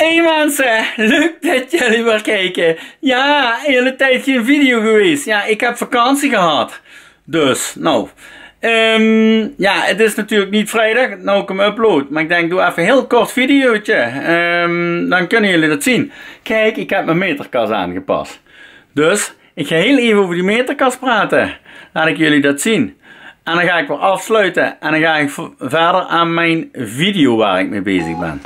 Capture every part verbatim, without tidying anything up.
Hey mensen, leuk dat jullie weer kijken. Ja, de hele tijd geen video geweest. Ja, ik heb vakantie gehad. Dus, nou. Um, ja, het is natuurlijk niet vrijdag, nou ik hem upload. Maar ik denk, doe even een heel kort videootje. Um, dan kunnen jullie dat zien. Kijk, ik heb mijn meterkas aangepast. Dus, ik ga heel even over die meterkas praten. Laat ik jullie dat zien. En dan ga ik weer afsluiten. En dan ga ik verder aan mijn video waar ik mee bezig ben.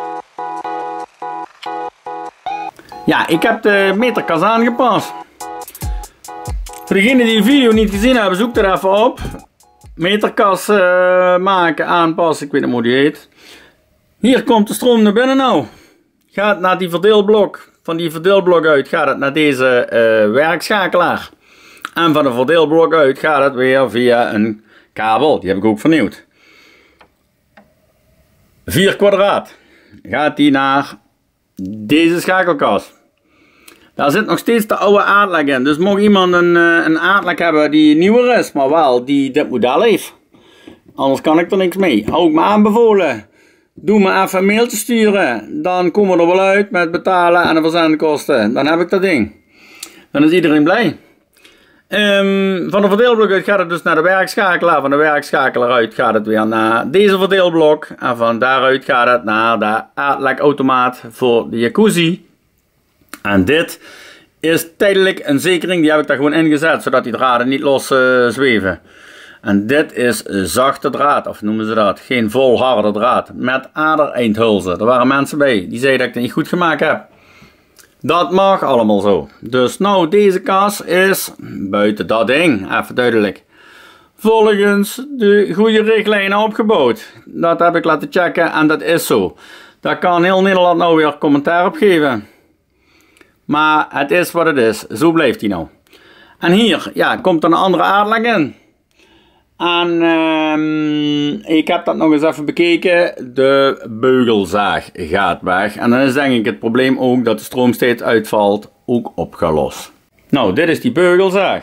Ja, ik heb de meterkas aangepast. Voor degenen die de video niet gezien hebben, zoek er even op. Meterkas uh, maken, aanpassen, ik weet niet hoe die heet. Hier komt de stroom naar binnen nou. Gaat naar die verdeelblok. Van die verdeelblok uit gaat het naar deze uh, werkschakelaar. En van de verdeelblok uit gaat het weer via een kabel. Die heb ik ook vernieuwd. vier kwadraat. Gaat die naar deze schakelkast. Daar zit nog steeds de oude aardlek in. Dus mocht iemand een, een aardlek hebben die nieuwer is, maar wel die dit model heeft. Anders kan ik er niks mee. Hou ik me aanbevolen. Doe me even een mailtje sturen. Dan komen we er wel uit met betalen en de verzendkosten. Dan heb ik dat ding. Dan is iedereen blij. Um, van de verdeelblok uit gaat het dus naar de werkschakelaar. Van de werkschakelaar uit gaat het weer naar deze verdeelblok. En van daaruit gaat het naar de aardlekautomaat voor de jacuzzi. En dit is tijdelijk een zekering, die heb ik daar gewoon ingezet, zodat die draden niet los uh, zweven. En dit is zachte draad, of noemen ze dat, geen volharde draad, met adereindhulzen. Er waren mensen bij, die zeiden dat ik het niet goed gemaakt heb. Dat mag allemaal zo. Dus nou, deze kas is buiten dat ding, even duidelijk. Volgens de goede richtlijnen opgebouwd. Dat heb ik laten checken en dat is zo. Daar kan heel Nederland nou weer commentaar op geven. Maar het is wat het is. Zo blijft hij nou. En hier, ja, komt er een andere aardlek in. En um, ik heb dat nog eens even bekeken. De beugelzaag gaat weg. En dan is denk ik het probleem ook dat de stroom steeds uitvalt ook opgelost. Nou, dit is die beugelzaag.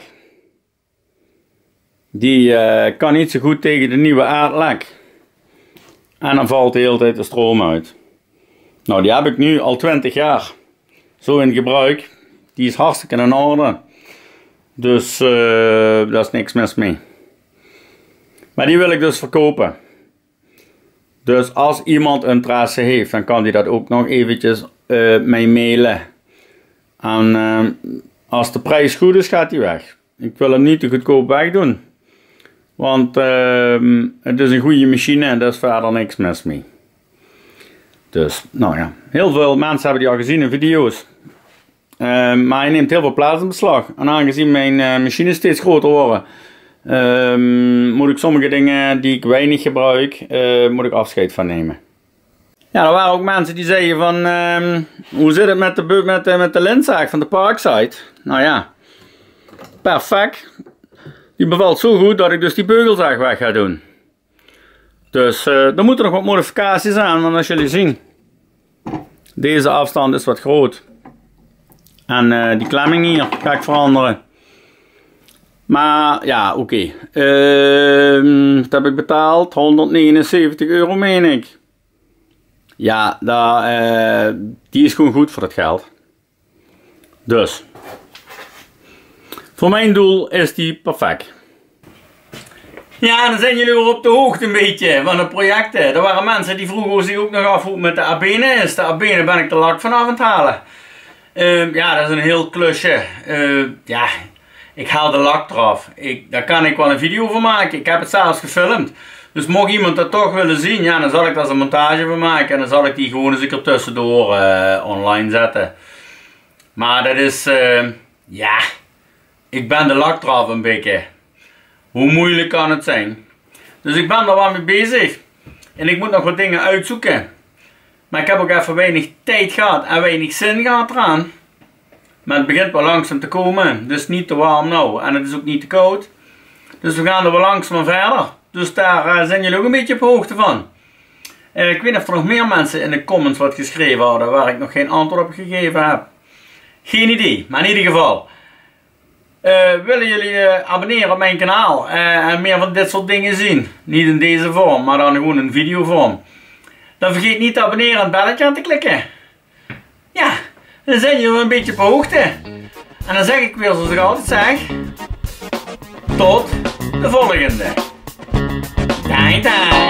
Die uh, kan niet zo goed tegen de nieuwe aardlek. En dan valt de hele tijd de stroom uit. Nou, die heb ik nu al twintig jaar. Zo in gebruik. Die is hartstikke in orde. Dus uh, daar is niks mis mee. Maar die wil ik dus verkopen. Dus als iemand interesse heeft, dan kan die dat ook nog eventjes uh, mij mailen. En uh, als de prijs goed is, gaat die weg. Ik wil hem niet te goedkoop wegdoen. Want uh, het is een goede machine en daar is verder niks mis mee. Dus, nou ja. Heel veel mensen hebben die al gezien in video's. Uh, maar hij neemt heel veel plaats in beslag. En aangezien mijn uh, machines steeds groter worden, uh, moet ik sommige dingen die ik weinig gebruik, uh, moet ik afscheid van nemen. Ja, er waren ook mensen die zeiden van, uh, hoe zit het met de, met, de, met de lintzaag van de Parkside? Nou ja, perfect. Die bevalt zo goed dat ik dus die beugelzaag weg ga doen. Dus uh, er moeten nog wat modificaties aan, want als jullie zien, deze afstand is wat groot. En uh, die klemming hier ga ik veranderen. Maar ja, oké. Okay. Uh, wat heb ik betaald? honderdnegenenzeventig euro meen ik. Ja, daar, uh, die is gewoon goed voor het geld. Dus. Voor mijn doel is die perfect. Ja, dan zijn jullie weer op de hoogte een beetje van de projecten. Er waren mensen die vroegen zich ook nog af hoe het met de abene is. De abene ben ik de lak vanaf aan het halen. Uh, ja, dat is een heel klusje. Uh, ja, ik haal de lak eraf. Ik, daar kan ik wel een video van maken. Ik heb het zelfs gefilmd. Dus mocht iemand dat toch willen zien, ja, dan zal ik daar eens een montage van maken. En dan zal ik die gewoon eens een keer tussendoor uh, online zetten. Maar dat is, uh, ja, ik ben de lak eraf een beetje. Hoe moeilijk kan het zijn? Dus ik ben er wel mee bezig. En ik moet nog wat dingen uitzoeken. Maar ik heb ook even weinig tijd gehad en weinig zin gehad eraan. Maar het begint wel langzaam te komen. Dus niet te warm nou. En het is ook niet te koud. Dus we gaan er wel langzaam verder. Dus daar uh, zijn jullie ook een beetje op hoogte van. Uh, ik weet niet of er nog meer mensen in de comments wat geschreven hadden waar ik nog geen antwoord op gegeven heb. Geen idee. Maar in ieder geval. Uh, willen jullie uh, abonneren op mijn kanaal. Uh, en meer van dit soort dingen zien. Niet in deze vorm. Maar dan gewoon in videovorm. Dan vergeet niet te abonneren en het belletje aan te klikken. Ja, dan zijn jullie een beetje op hoogte. En dan zeg ik weer zoals ik altijd zeg. Tot de volgende. Dag dag.